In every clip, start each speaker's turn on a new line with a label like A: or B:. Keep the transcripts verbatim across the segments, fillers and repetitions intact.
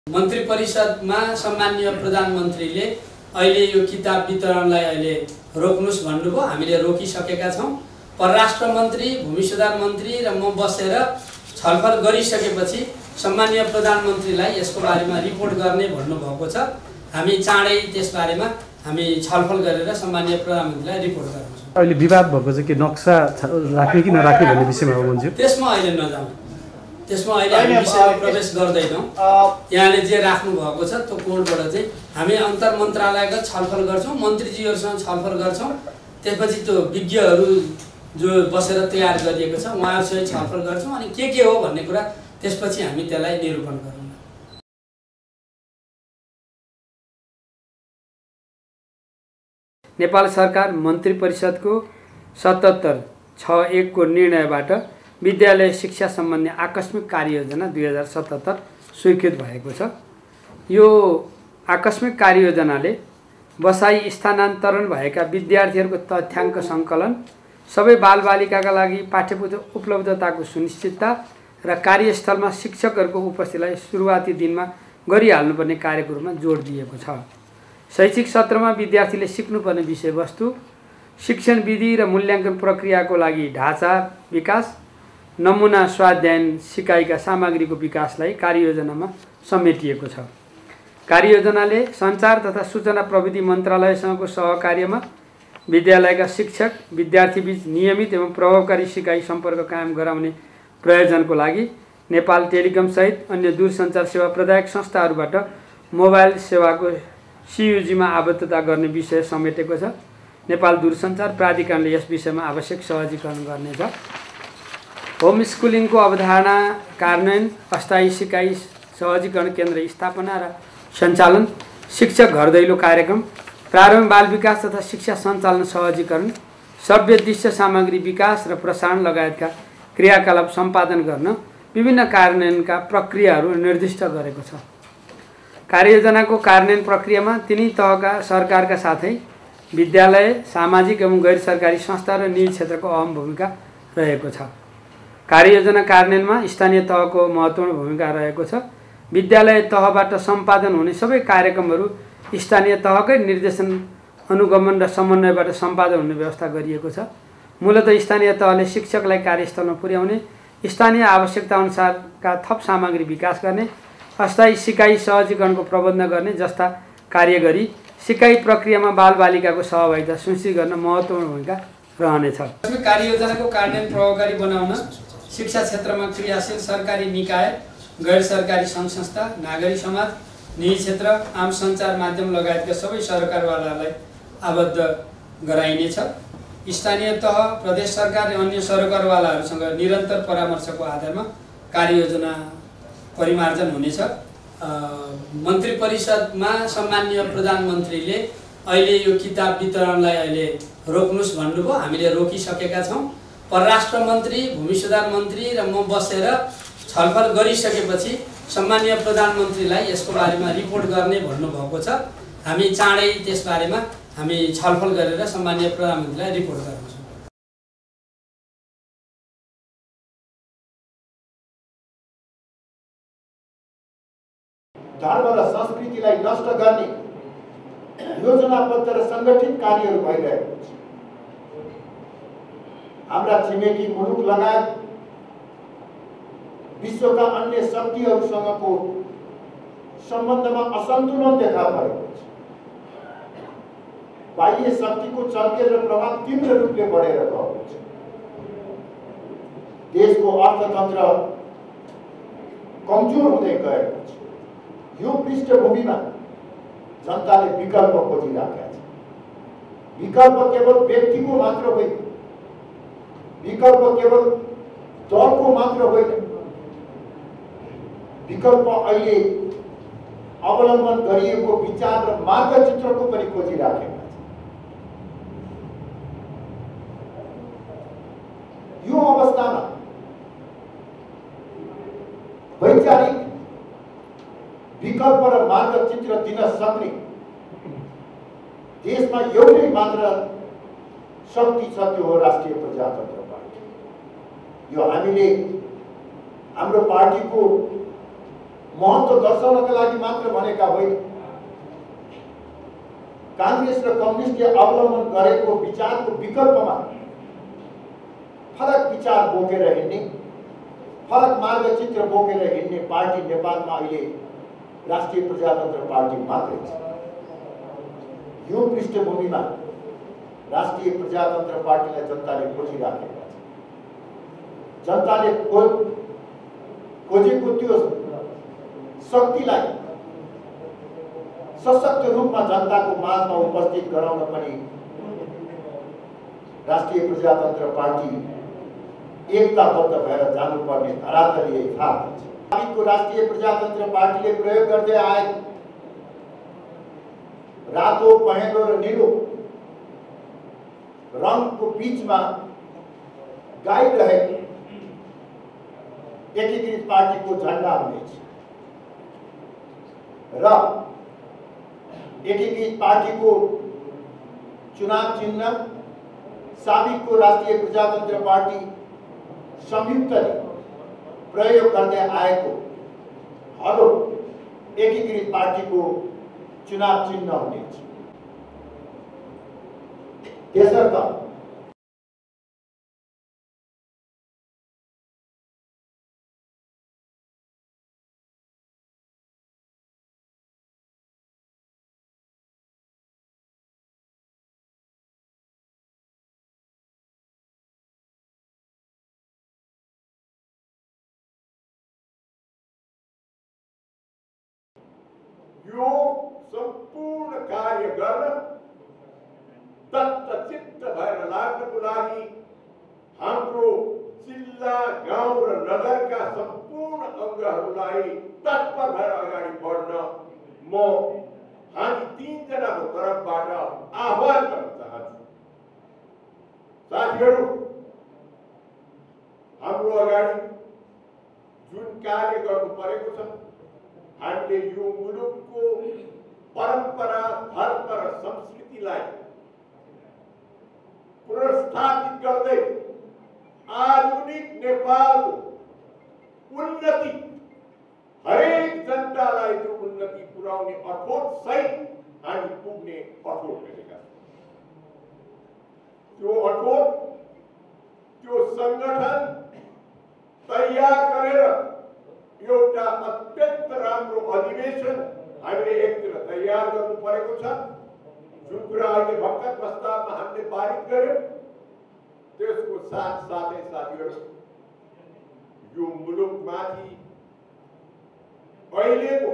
A: मन्त्री परिषदमा सम्माननीय प्रधानमन्त्रीले अहिले यो किताब वितरणलाई अहिले रोक्नुस् भन्नुभयो। हामीले रोकिसकेका छौं। परराष्ट्र मन्त्री, भूमि सुधार मन्त्री र म बसेर छलफल गरिसकेपछि सम्माननीय प्रधानमन्त्रीलाई यसको बारेमा रिपोर्ट गर्ने भन्नुभएको छ। हामी चाँडै त्यसबारेमा हामी छलफल गरेर सम्माननीय प्रधानमन्त्रीलाई रिपोर्ट गर्छौं।
B: अहिले विवाद भएको चाहिँ के नक्सा राख्ने कि नराख्ने भन्ने विषयमा हो मन्ज्यू?
A: त्यसमा अहिले नजाउँ, त्यसमा अहिले हामी विषयमा प्रवेश गर्दैनौँ। यहाँले जे राख्नु भएको छ त्यो कोडबाट चाहिँ हामी अन्तर मन्त्रालयगत छलफल गर्छौँ, मन्त्रीजीहरूसँग छलफल गर्छौँ। त्यसपछि त्यो विज्ञहरू जो बसेर तयार गरिएको छ उहाँहरूसँग छलफल गर्छौँ अनि के के हो भन्ने कुरा त्यसपछि हामी त्यसलाई निरूपण गरौँ।
C: नेपाल सरकार मन्त्री परिषदको सतहत्तर छ एक को निर्णयबाट विद्यालय शिक्षा सम्बन्धी आकस्मिक कार्ययोजना दुई हजार सतहत्तर स्वीकृत भएको छ। यो आकस्मिक कार्ययोजनाले बसाई स्थानान्तरण भएका विद्यार्थीहरूको तथ्याङ्क सङ्कलन, सबै बालबालिकाका लागि पाठ्यपुस्तक उपलब्धताको सुनिश्चितता र कार्यस्थलमा शिक्षकहरूको उपस्थितिलाई सुरुवाती दिनमा गरिहाल्नुपर्ने कार्यको रूपमा जोड दिएको छ। शैक्षिक सत्रमा विद्यार्थीले सिक्नुपर्ने विषयवस्तु, शिक्षण विधि र मूल्याङ्कन प्रक्रियाको लागि ढाँचा विकास, नमुना स्वाध्यायन सिकाइका सामग्रीको विकासलाई कार्ययोजनामा समेटिएको छ। कार्ययोजनाले सञ्चार तथा सूचना प्रविधि मन्त्रालयसँगको सहकार्यमा विद्यालयका शिक्षक विद्यार्थीबीच नियमित एवं प्रभावकारी सिकाइ सम्पर्क कायम गराउने प्रयोजनको लागि नेपाल टेलिकम सहित अन्य दूरसञ्चार सेवा प्रदायक संस्थाहरूबाट मोबाइल सेवाको सियुजीमा आबद्धता गर्ने विषय समेटेको छ। नेपाल दूरसञ्चार प्राधिकरणले यस विषयमा आवश्यक सहजीकरण गर्नेछ। होम स्कुलिङको अवधारणा कार्यान्वयन, अस्थायी सिकाइ सहजीकरण केन्द्र स्थापना र सञ्चालन, शिक्षक घर दैलो कार्यक्रम, प्रारम्भिक बाल विकास तथा शिक्षा सञ्चालन सहजीकरण, सभ्य दृश्य सामग्री विकास र प्रसारण लगायतका क्रियाकलाप सम्पादन गर्न विभिन्न कार्यान्वयनका प्रक्रियाहरू निर्दिष्ट गरेको छ। कार्ययोजनाको कार्यान्वयन प्रक्रियामा तिनै तहका सरकारका साथै विद्यालय, सामाजिक एवं गैर सरकारी संस्था र निजी क्षेत्रको अहम भूमिका रहेको छ। कार्ययोजना कार्यान्वयनमा स्थानीय तहको महत्त्वपूर्ण भूमिका रहेको छ। विद्यालय तहबाट सम्पादन हुने सबै कार्यक्रमहरू स्थानीय तहकै निर्देशन, अनुगमन र समन्वयबाट सम्पादन हुने व्यवस्था गरिएको छ। मूलतः स्थानीय तहले शिक्षकलाई कार्यस्थलमा पुर्याउने, स्थानीय आवश्यकता अनुसारका थप सामग्री विकास गर्ने, अस्थायी सिकाइ सहजीकरणको प्रबन्ध गर्ने जस्ता कार्य गरी सिकाइ प्रक्रियामा बालबालिकाको सहभागिता सुनिश्चित गर्न महत्त्वपूर्ण भूमिका रहनेछ।
A: कार्ययोजनाको कार्यान्वयन प्रभावकारी बनाउन शिक्षा क्षेत्रमा क्रियाशील सरकारी निकाय, गैर सरकारी सङ्घ संस्था, नागरिक समाज, निजी क्षेत्र, आम सञ्चार माध्यम लगायतका सबै सरकारवालालाई आबद्ध गराइनेछ। स्थानीय तह, प्रदेश सरकार र अन्य सरकारवालाहरूसँग निरन्तर परामर्शको आधारमा कार्ययोजना परिमार्जन हुनेछ। मन्त्री परिषदमा सम्माननीय प्रधानमन्त्रीले अहिले यो किताब वितरणलाई अहिले रोक्नुस् भन्नुभयो। हामीले रोकिसकेका छौँ। परराष्ट्र मन्त्री, भूमि सुधार मन्त्री र म बसेर छलफल गरिसकेपछि सम्माननीय प्रधानमन्त्रीलाई यसको बारेमा रिपोर्ट गर्ने भन्नुभएको छ। हामी चाँडै त्यसबारेमा हामी छलफल गरेर सम्माननीय प्रधानमन्त्रीलाई रिपोर्ट गर्छौँ।
D: धर्म र संस्कृतिलाई नष्ट गर्ने योजनाबद्ध र सङ्गठित कार्यहरू भइरहेको छ। हाम्रा छिमेकी मुलुक लगायत विश्वका अन्य शक्तिहरूसँगको सम्बन्धमा असन्तुलन देखा परेको छ। बाह्य शक्तिको चर्केल र प्रभाव तीव्र रूपले बढेर गएको छ। देशको अर्थतन्त्र कमजोर हुँदै गएको छ। यो पृष्ठभूमिमा जनताले विकल्प खोजिराखेका छ। विकल्प केवल व्यक्तिको मात्र होइन, विकल्प केवल दलको मात्र होइन, विकल्प अहिले अवलम्बन गरिएको विचार र मार्गचित्रको पनि खोजिराखेका छ। यो अवस्थामा वैचारिक विकल्प र मार्गचित्र दिन सक्ने देशमा एउटै मात्र शक्ति छ, त्यो हो राष्ट्रिय प्रजातन्त्र पार्टी। यो हामीले हाम्रो पार्टीको महत्त्व दर्शाउनका लागि मात्र भनेका होइन। कांग्रेस र कम्युनिस्टले अवलम्बन गरेको विचारको विकल्पमा फरक विचार बोकेर हिँड्ने, फरक मार्गचित्र बोकेर हिँड्ने पार्टी नेपालमा अहिले राष्ट्रिय प्रजातन्त्र पार्टी मात्रै छ। यो पृष्ठभूमिमा राष्ट्रिय प्रजातन्त्र पार्टीलाई जनताले खोजिराखेका छन्। जनताले खोज खोजेको त्यो शक्तिलाई सशक्त रूपमा जनताको माझमा उपस्थित गराउन पनि राष्ट्रिय प्रजातन्त्र पार्टी एकताबद्ध भएर जानुपर्ने धरातलीय यथार्थ छ। हामीको राष्ट्रिय प्रजातन्त्र पार्टीले प्रयोग गर्दै आए रातो, पहेँलो र नीलो रङको बीचमा गाइरहेको एकीकृत पार्टीको झण्डा हुनेछ र एकीकृत पार्टीको चुनाव चिन्ह साबिकको राष्ट्रिय प्रजातन्त्र पार्टी संयुक्तले प्रयोग गर्दै आएको हलो एकीकृत पार्टीको चुनाव चिन्ह हुनेछ। त्यसर्थ
E: यो सम्पूर्ण कार्य गर्न तत्चित्त भएर लाग्नको लागि हाम्रो जिल्ला, गाउँ र नगरका सम्पूर्ण अङ्गहरूलाई तत्पर भएर अगाडि बढ्न म हामी तीनजनाको तर्फबाट आह्वान गर्न चाहन्छु। साथीहरू, हाम्रो अगाडि जुन कार्य गर्नु परेको छ, हामीले यो मुलुकको परम्परा, धर्म र संस्कृतिलाई पुनर्स्थापित गर्दै आधुनिक नेपालको उन्नति, हरेक जनतालाई त्यो उन्नति पुर्याउने अठोट सहित हामी पुग्ने अठोट गरेका छौँ। त्यो अठोट, त्यो संगठन तयार गरेर एउटा अत्यन्त राम्रो अधिवेशन हामीले एकतिर तयार गर्नु परेको छ। जुन कुरा अहिले भर्खर प्रस्तावमा हामीले पारित गर्यौं, त्यसको साथ साथै साथीहरू, यो मुलुकमाथि अहिलेको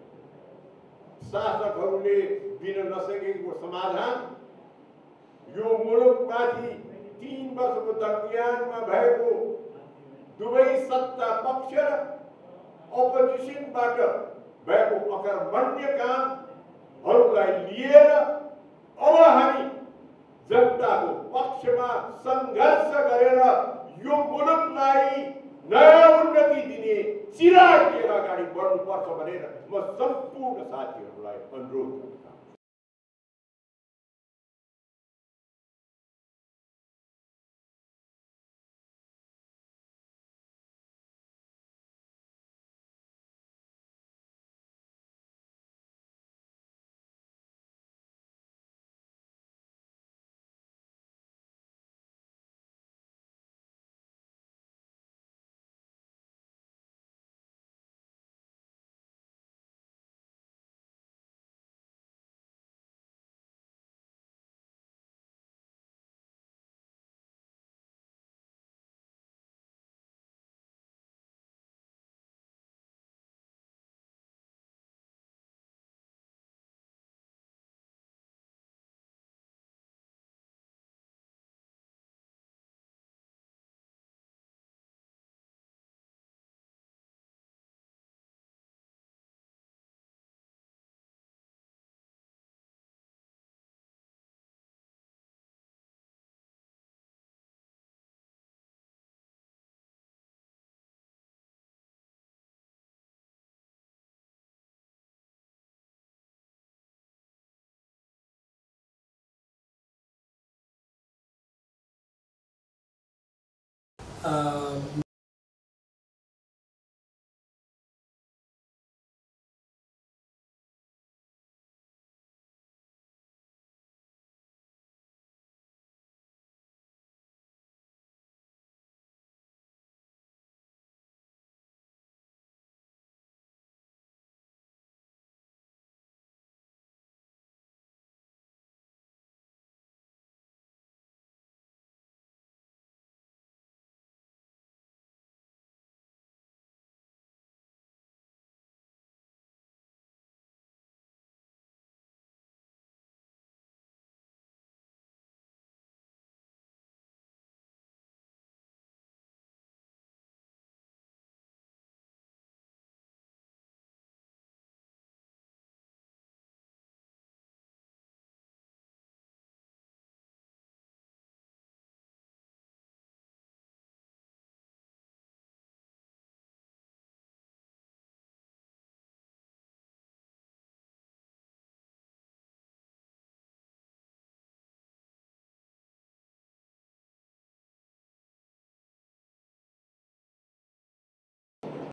E: शासकहरूले दिन नसकेको समाधान, यो मुलुकमाथि तीन वर्षको दरमियानमा भएको दुवै सत्ता पक्ष र अपोजिसनबाट भएको अकर्मण्य कामहरूलाई लिएर अब हामी जनताको पक्षमा संघर्ष गरेर यो मुलुकलाई नयाँ उन्नति दिने चिराग लिएर अगाडि बढ्नुपर्छ भनेर म सम्पूर्ण साथीहरूलाई अनुरोध गर्छु।
A: uh,